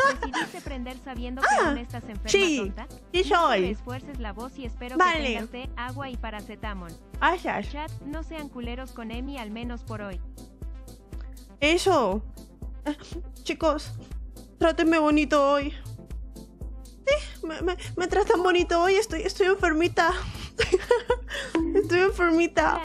¿Decidiste prender sabiendo que aún estás enferma, sí, tonta? sí No soy. te esfuerces la voz y espero Vale. que tengas té, agua y paracetamol. Gracias. Chat, no sean culeros con Emi al menos por hoy. Eso. Chicos, trátenme bonito hoy. Sí, me tratan bonito hoy. Estoy enfermita. Estoy enfermita.